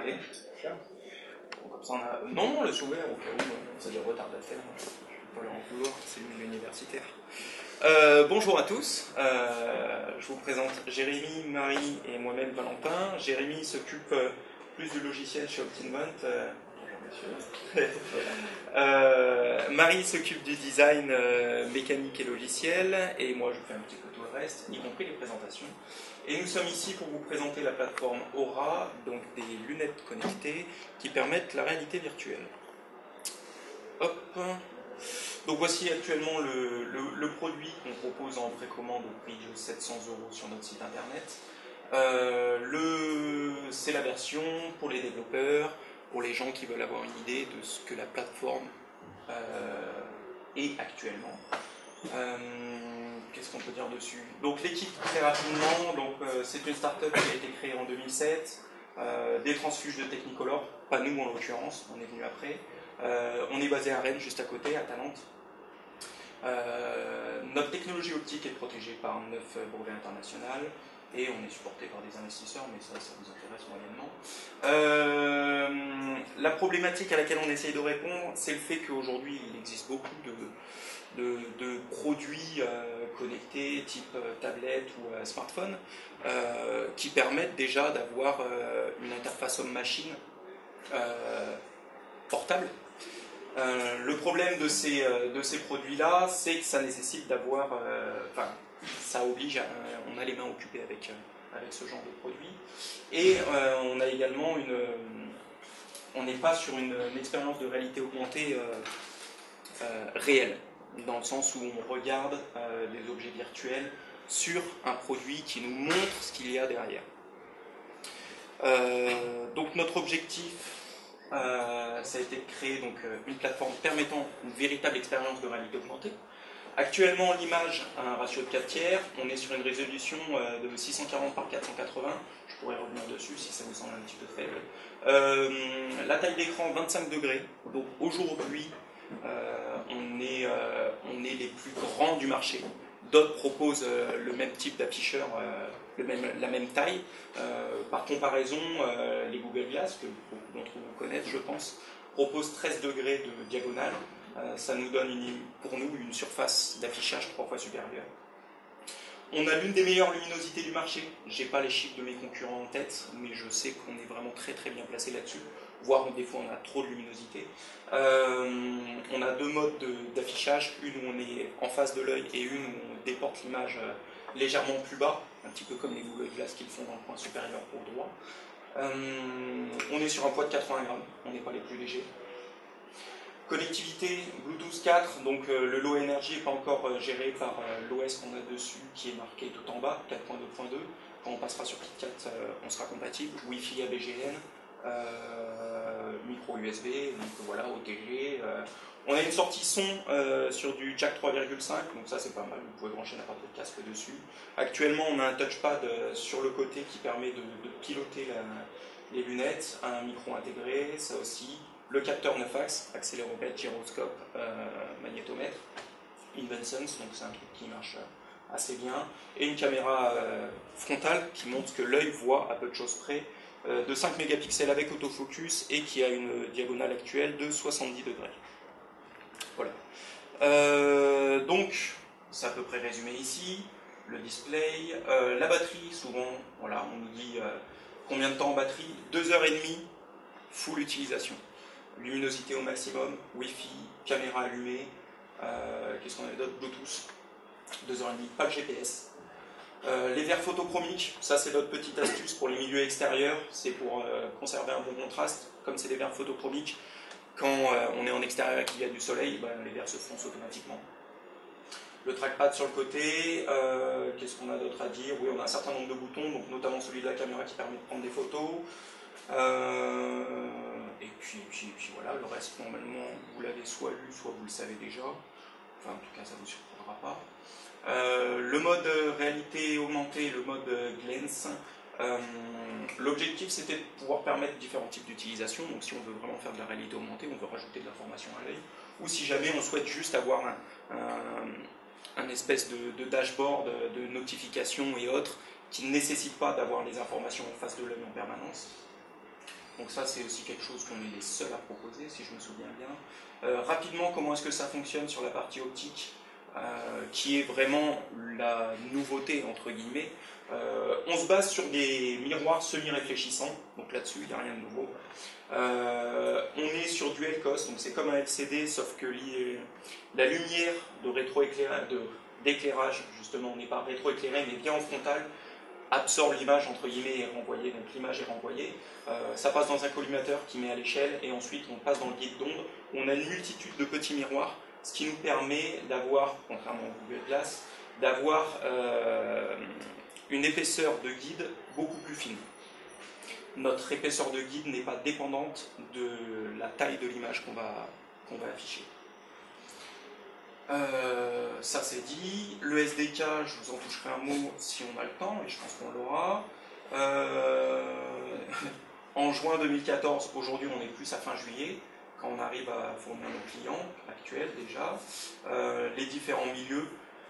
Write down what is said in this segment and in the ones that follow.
Allez. Bon, comme ça on a... Non, le souvenir, au cas où, ça des retardataires. Je ne vais pas leur en vouloir, c'est l'universitaire. Bonjour à tous, je vous présente Jérémy, Marie et moi-même Valentin. Jérémy s'occupe plus du logiciel chez Optinvent. Bonjour monsieur. Marie s'occupe du design mécanique et logiciel, et moi je fais un petit peu tout le reste, y compris les présentations. Et nous sommes ici pour vous présenter la plateforme Aura, donc des lunettes connectées qui permettent la réalité virtuelle. Hop. Donc voici actuellement le produit qu'on propose en précommande au prix de 700 € sur notre site internet. C'est la version pour les développeurs, pour les gens qui veulent avoir une idée de ce que la plateforme est actuellement. Qu'est-ce qu'on peut dire dessus? Donc l'équipe, très rapidement, c'est une start-up qui a été créée en 2007, des transfuges de Technicolor, pas nous en l'occurrence, on est venu après. On est basé à Rennes, juste à côté, à Talente. Notre technologie optique est protégée par 9 brevets internationaux et on est supporté par des investisseurs, mais ça vous intéresse moyennement. La problématique à laquelle on essaye de répondre, c'est le fait qu'aujourd'hui il existe beaucoup de produits connectés type tablette ou smartphone qui permettent déjà d'avoir une interface homme-machine portable. Le problème de ces produits-là, c'est que ça nécessite d'avoir... ça oblige on a les mains occupées avec ce genre de produit. Et on a également on n'est pas sur une expérience de réalité augmentée réelle, dans le sens où on regarde des objets virtuels sur un produit qui nous montre ce qu'il y a derrière. Donc notre objectif, ça a été de créer une plateforme permettant une véritable expérience de réalité augmentée. Actuellement, l'image a un ratio de 4/3, on est sur une résolution de 640 par 480, je pourrais revenir dessus si ça vous semble un petit peu faible. La taille d'écran 25 degrés, donc aujourd'hui on est les plus grands du marché. D'autres proposent le même type d'afficheur, la même taille. Par comparaison, les Google Glass, que beaucoup d'entre vous connaissent, je pense, proposent 13 degrés de diagonale. Ça nous donne pour nous une surface d'affichage 3 fois supérieure. On a l'une des meilleures luminosités du marché. Je n'ai pas les chiffres de mes concurrents en tête, mais je sais qu'on est vraiment très très bien placé là-dessus. Voire des fois on a trop de luminosité. On a deux modes d'affichage, une où on est en face de l'œil et une où on déporte l'image légèrement plus bas, un petit peu comme les Google Glass qui le font dans le coin supérieur au droit. On est sur un poids de 80 grammes, on n'est pas les plus légers. Connectivité Bluetooth 4, donc le low energy n'est pas encore géré par l'OS qu'on a dessus qui est marqué tout en bas, 4.2.2. Quand on passera sur KitKat, on sera compatible. Wi-Fi ABGN, micro USB, donc voilà, OTG. On a une sortie son sur du jack 3,5, donc ça c'est pas mal, vous pouvez brancher n'importe quel casque dessus. Actuellement on a un touchpad sur le côté qui permet de piloter les lunettes, un micro intégré, ça aussi. Le capteur 9 axes, accéléromètre, gyroscope, magnétomètre, InvenSense, donc c'est un truc qui marche assez bien, et une caméra frontale qui montre que l'œil voit à peu de choses près, de 5 mégapixels avec autofocus et qui a une diagonale actuelle de 70 degrés. Voilà. Donc, c'est à peu près résumé ici. Le display, la batterie, souvent, voilà, on nous dit combien de temps en batterie, 2h30, full utilisation. Luminosité au maximum, Wi-Fi, caméra allumée, qu'est-ce qu'on avait d'autre? Bluetooth, 2h30, pas de GPS. Les verres photochromiques, ça c'est notre petite astuce pour les milieux extérieurs, c'est pour conserver un bon contraste. Comme c'est des verres photochromiques, quand on est en extérieur et qu'il y a du soleil, les verres se foncent automatiquement. Le trackpad sur le côté, qu'est-ce qu'on a d'autre à dire? Oui, on a un certain nombre de boutons, donc notamment celui de la caméra qui permet de prendre des photos. Et puis voilà, le reste, normalement, vous l'avez soit lu, soit vous le savez déjà. Enfin, en tout cas, ça ne vous surprendra pas. Le mode réalité augmentée, le mode Glance, l'objectif, c'était de pouvoir permettre différents types d'utilisation. Donc, si on veut vraiment faire de la réalité augmentée, on veut rajouter de l'information à l'œil. Ou si jamais on souhaite juste avoir un espèce de dashboard, de notifications et autres, qui ne nécessite pas d'avoir les informations en face de l'œil en permanence. Donc ça, c'est aussi quelque chose qu'on est les seuls à proposer, si je me souviens bien. Rapidement, comment est-ce que ça fonctionne sur la partie optique, qui est vraiment la nouveauté, entre guillemets. On se base sur des miroirs semi-réfléchissants, donc là-dessus, il n'y a rien de nouveau. On est sur du LCOS, donc c'est comme un LCD, sauf que la lumière d'éclairage, justement, on n'est pas rétroéclairé, mais bien en frontal, absorbe l'image, entre guillemets, et est renvoyée, donc l'image est renvoyée. Ça passe dans un collimateur qui met à l'échelle, et ensuite on passe dans le guide d'onde. On a une multitude de petits miroirs, ce qui nous permet d'avoir, contrairement au Google Glass, d'avoir une épaisseur de guide beaucoup plus fine. Notre épaisseur de guide n'est pas dépendante de la taille de l'image qu'on va afficher. Ça c'est dit. Le SDK, je vous en toucherai un mot si on a le temps, et je pense qu'on l'aura. En juin 2014, aujourd'hui on est plus à fin juillet, quand on arrive à fournir nos clients actuels déjà, les différents milieux.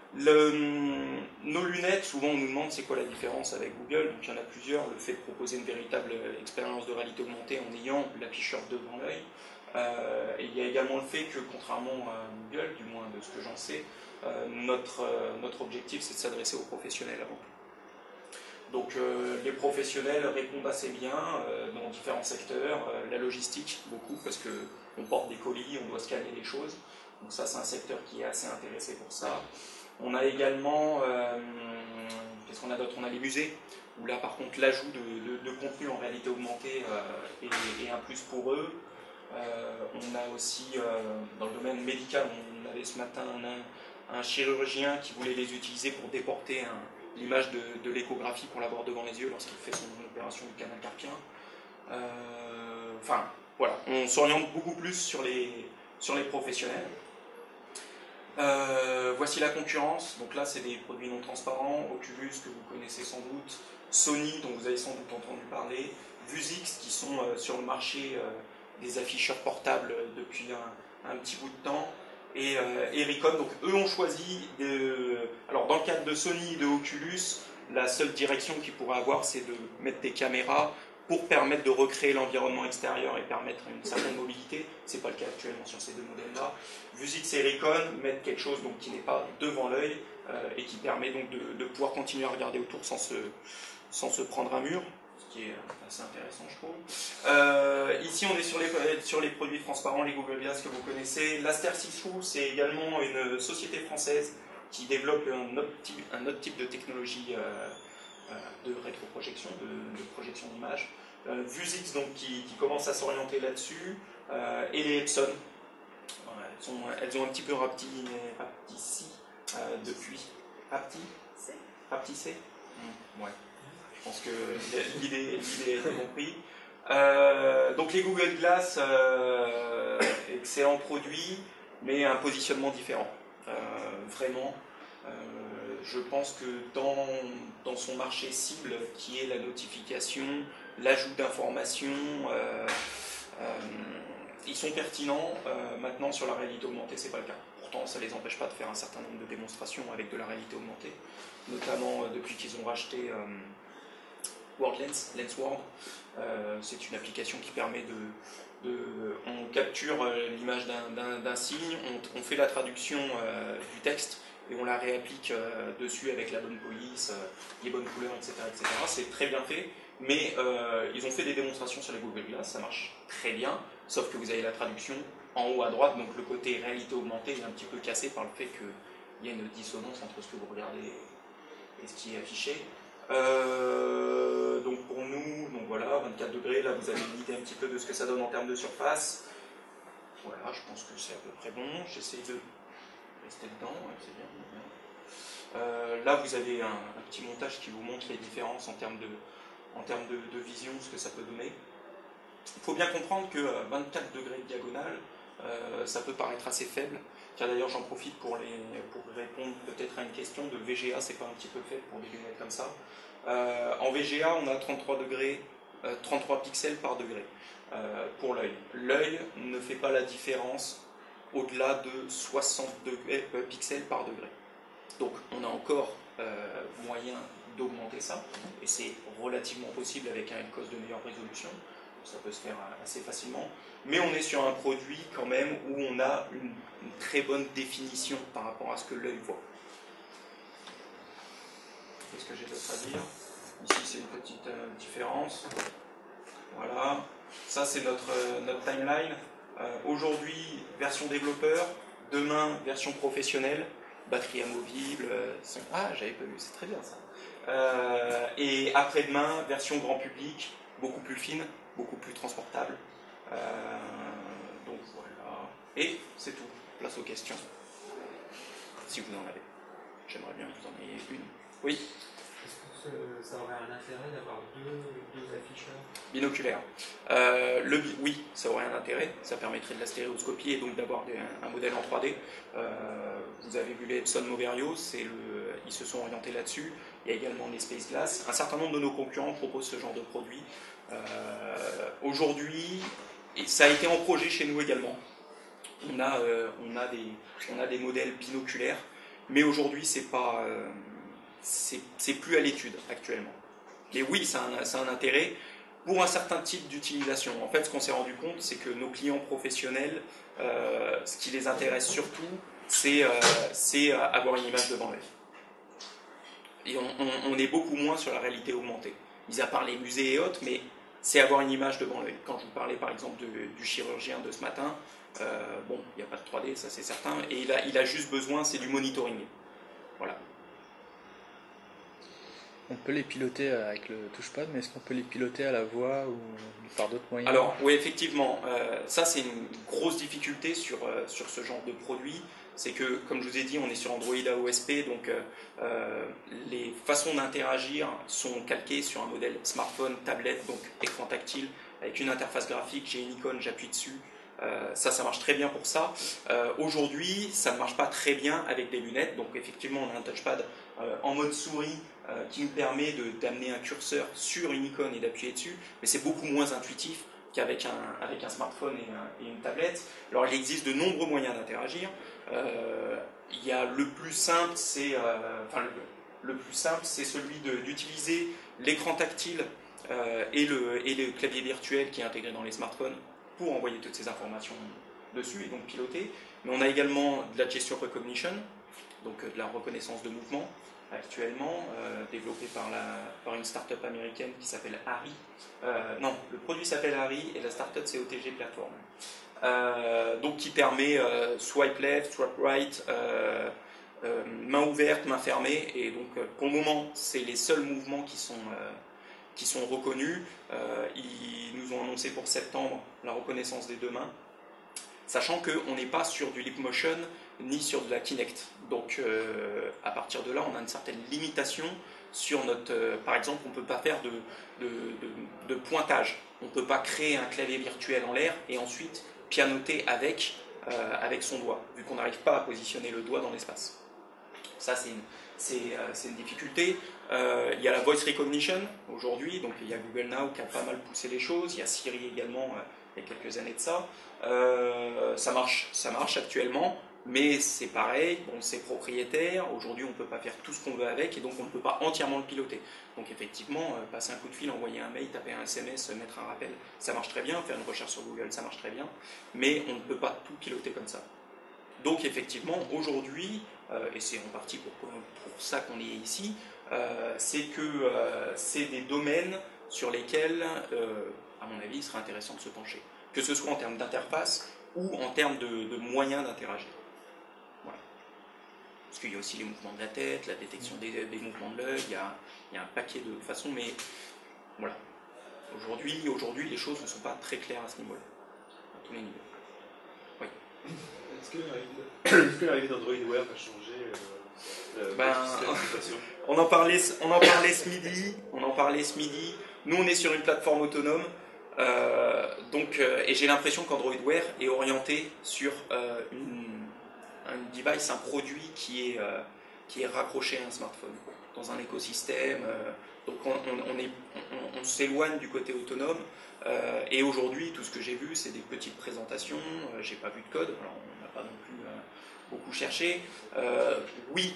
Nos lunettes, souvent on nous demande c'est quoi la différence avec Google, donc il y en a plusieurs. Le fait de proposer une véritable expérience de réalité augmentée en ayant l'afficheur devant l'œil. Et il y a également le fait que, contrairement à Google, du moins de ce que j'en sais, notre objectif c'est de s'adresser aux professionnels avant tout. Donc les professionnels répondent assez bien dans différents secteurs, la logistique beaucoup parce qu'on porte des colis, on doit scanner des choses, donc ça c'est un secteur qui est assez intéressé pour ça. On a également, qu'est-ce qu'on a d'autre? On a les musées, où là par contre l'ajout de contenu en réalité augmentée est un plus pour eux. On a aussi, dans le domaine médical, on avait ce matin un chirurgien qui voulait les utiliser pour déporter l'image de l'échographie pour l'avoir devant les yeux lorsqu'il fait son opération du canal carpien. Enfin, voilà, on s'oriente beaucoup plus sur les professionnels. Voici la concurrence, donc là c'est des produits non transparents, Oculus que vous connaissez sans doute, Sony dont vous avez sans doute entendu parler, Vuzix qui sont sur le marché des afficheurs portables depuis un petit bout de temps, et Ricon. Donc eux ont choisi alors dans le cadre de Sony et de Oculus, la seule direction qu'ils pourraient avoir c'est de mettre des caméras pour permettre de recréer l'environnement extérieur et permettre une certaine mobilité. Ce n'est pas le cas actuellement sur ces deux modèles-là. Vuzix et Ricon mettent quelque chose donc, qui n'est pas devant l'œil et qui permet donc de pouvoir continuer à regarder autour sans se prendre un mur, ce qui est assez intéressant je trouve. Ici on est sur les produits transparents, les Google Glass que vous connaissez. L'Aster See-Through, c'est également une société française qui développe un autre type de technologie de rétroprojection, de projection d'image. Vuzix donc, qui commence à s'orienter là-dessus, et les Epson. Elles ont un petit peu rapetissé depuis. Rapetissé ouais. Je pense que l'idée a été comprise. Donc les Google Glass, excellent produit, mais un positionnement différent. Vraiment. Je pense que dans son marché cible, qui est la notification, l'ajout d'informations, ils sont pertinents. Maintenant, sur la réalité augmentée, c'est pas le cas. Pourtant, ça ne les empêche pas de faire un certain nombre de démonstrations avec de la réalité augmentée, notamment depuis qu'ils ont racheté LensWorld. C'est une application qui permet on capture l'image d'un signe, on fait la traduction du texte, et on la réapplique dessus avec la bonne police, les bonnes couleurs, etc. etc. C'est très bien fait, mais ils ont fait des démonstrations sur les Google Glass, ça marche très bien, sauf que vous avez la traduction en haut à droite, donc le côté réalité augmentée est un petit peu cassé par le fait qu'il y a une dissonance entre ce que vous regardez et ce qui est affiché. Donc pour nous, donc voilà, 24 degrés, là vous avez une idée un petit peu de ce que ça donne en termes de surface. Voilà, je pense que c'est à peu près bon, j'essaie de rester dedans, ouais, c'est bien. Là vous avez un petit montage qui vous montre les différences en termes de vision, ce que ça peut donner. Il faut bien comprendre que 24 degrés de diagonale, ça peut paraître assez faible. Car d'ailleurs j'en profite pour répondre peut-être à une question de VGA, c'est pas un petit peu fait pour des lunettes comme ça. En VGA on a 33 pixels par degré pour l'œil. L'œil ne fait pas la différence au-delà de 60 pixels par degré. Donc on a encore moyen d'augmenter ça, et c'est relativement possible avec un LCOS de meilleure résolution. ça peut se faire assez facilement. Mais on est sur un produit quand même où on a une très bonne définition par rapport à ce que l'œil voit. Qu'est-ce que j'ai d'autre à dire? Ici, c'est une petite différence. Voilà. Ça, c'est notre timeline. Aujourd'hui, version développeur. Demain, version professionnelle. Batterie amovible. Ah, j'avais pas vu, c'est très bien ça. Et après-demain, version grand public, beaucoup plus fine, beaucoup plus transportable. Donc voilà. Et c'est tout. Place aux questions. Si vous en avez. J'aimerais bien que vous en ayez une. Oui. Est-ce que ça aurait un intérêt d'avoir deux afficheurs binoculaires? Oui, ça aurait un intérêt. Ça permettrait de la stéréoscopie et donc d'avoir un modèle en 3D. Vous avez vu les Epson Moverio, ils se sont orientés là-dessus. Il y a également les Space Glass. Un certain nombre de nos concurrents proposent ce genre de produit. Aujourd'hui, et ça a été en projet chez nous également. On a des modèles binoculaires, mais aujourd'hui, c'est plus à l'étude actuellement. Mais oui, ça a un intérêt pour un certain type d'utilisation. En fait, ce qu'on s'est rendu compte, c'est que nos clients professionnels, ce qui les intéresse surtout, c'est avoir une image devant l'œil. Et on est beaucoup moins sur la réalité augmentée. Mis à part les musées et autres, mais c'est avoir une image devant l'œil. Quand je vous parlais par exemple du chirurgien de ce matin, bon, il n'y a pas de 3D, ça c'est certain, et il a juste besoin, c'est du monitoring. Voilà. On peut les piloter avec le touchpad, mais est-ce qu'on peut les piloter à la voix ou par d'autres moyens? Alors, oui, effectivement, ça c'est une grosse difficulté sur ce genre de produit. C'est que, comme je vous ai dit, on est sur Android AOSP, donc les façons d'interagir sont calquées sur un modèle smartphone, tablette, donc écran tactile, avec une interface graphique, j'ai une icône, j'appuie dessus. Ça marche très bien pour ça. Aujourd'hui, ça ne marche pas très bien avec des lunettes, donc effectivement, on a un touchpad en mode souris qui nous permet d'amener un curseur sur une icône et d'appuyer dessus, mais c'est beaucoup moins intuitif qu'avec un smartphone et une tablette. Alors, il existe de nombreux moyens d'interagir. Il y a le plus simple, c'est celui d'utiliser l'écran tactile et le clavier virtuel qui est intégré dans les smartphones pour envoyer toutes ces informations dessus et donc piloter. Mais on a également de la gesture recognition, donc de la reconnaissance de mouvement, actuellement développée par une start-up américaine qui s'appelle Harry. Non, le produit s'appelle Harry et la start-up c'est OTG Platform. Donc qui permet swipe left, swipe right, main ouverte, main fermée, et donc pour le moment c'est les seuls mouvements qui sont reconnus. Ils nous ont annoncé pour septembre la reconnaissance des deux mains, sachant qu'on n'est pas sur du lip motion ni sur de la Kinect. Donc à partir de là, on a une certaine limitation sur notre... par exemple, on ne peut pas faire de pointage. On ne peut pas créer un clavier virtuel en l'air et ensuite pianoter avec son doigt, vu qu'on n'arrive pas à positionner le doigt dans l'espace. Ça, c'est une difficulté. Il y a la voice recognition aujourd'hui, donc il y a Google Now qui a pas mal poussé les choses, il y a Siri également il y a quelques années de ça. Ça marche actuellement, mais c'est pareil, bon, c'est propriétaire. Aujourd'hui, on ne peut pas faire tout ce qu'on veut avec et donc on ne peut pas entièrement le piloter. Donc effectivement, passer un coup de fil, envoyer un mail, taper un SMS, mettre un rappel, ça marche très bien. Faire une recherche sur Google, ça marche très bien, mais on ne peut pas tout piloter comme ça. Donc effectivement, aujourd'hui, et c'est en partie pour ça qu'on est ici, c'est que c'est des domaines sur lesquels, à mon avis, il serait intéressant de se pencher. Que ce soit en termes d'interface ou en termes de moyens d'interagir. Voilà. Parce qu'il y a aussi les mouvements de la tête, la détection des mouvements de l'œil, il y a un paquet de façons, mais voilà. Aujourd'hui, les choses ne sont pas très claires à ce niveau-là, à tous les niveaux. Oui. Est-ce que l'arrivée d'Android Wear a changé la situation? On en parlait ce midi. Nous, on est sur une plateforme autonome. Et j'ai l'impression qu'Android Wear est orienté sur un device, un produit qui est raccroché à un smartphone, dans un écosystème. Donc on s'éloigne du côté autonome. Et aujourd'hui, tout ce que j'ai vu, c'est des petites présentations. J'ai pas vu de code. Alors, on n'a pas non plus beaucoup cherché. Oui,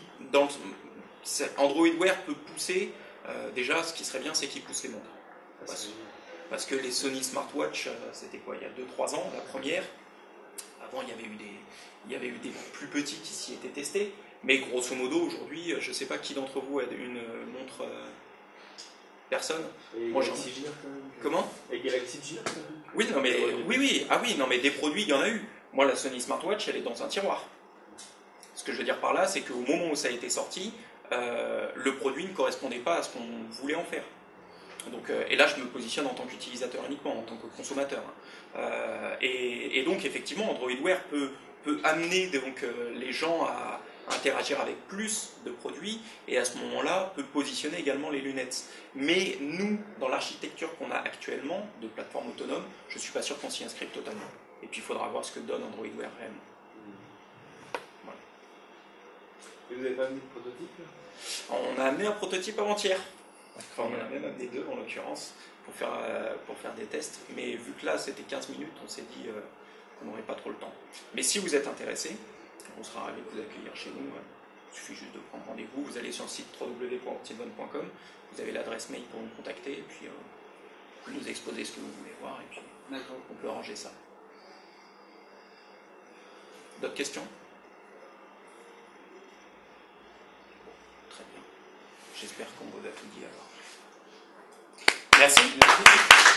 Android Wear peut pousser. Déjà, ce qui serait bien, c'est qu'il pousse les montres. parce que les Sony Smartwatch, c'était quoi, il y a 2-3 ans, la première. Avant, il y avait eu des plus petits qui s'y étaient testés, mais grosso modo, aujourd'hui, je ne sais pas qui d'entre vous a une montre... Personne. Et Moi, Galaxy Gear quand même. Comment? Et Galaxy Gear quand même. Oui, non, mais, oui, ah oui, non, mais des produits, il y en a eu. Moi, la Sony Smartwatch, elle est dans un tiroir. Ce que je veux dire par là, c'est qu'au moment où ça a été sorti, le produit ne correspondait pas à ce qu'on voulait en faire. Donc, et là, je me positionne en tant qu'utilisateur uniquement, en tant que consommateur. Et donc, effectivement, Android Wear peut amener donc, les gens à interagir avec plus de produits et à ce moment-là peut positionner également les lunettes. Mais nous, dans l'architecture qu'on a actuellement de plateforme autonome, je ne suis pas sûr qu'on s'y inscrive totalement. Et puis il faudra voir ce que donne Android Wear réellement. Voilà. Et vous n'avez pas amené de prototype là? On a amené un prototype avant-hier. Enfin, on en a même amené 2 en l'occurrence pour faire des tests. Mais vu que là c'était 15 minutes, on s'est dit qu'on n'aurait pas trop le temps. Mais si vous êtes intéressé, on sera ravis de vous accueillir chez nous. Il suffit juste de prendre rendez-vous. Vous allez sur le site www.optimone.com. Vous avez l'adresse mail pour nous contacter. Et puis, vous nous exposer ce que vous voulez voir. Et puis, on peut arranger ça. D'autres questions? Très bien. J'espère qu'on vous a tout dit alors. Merci.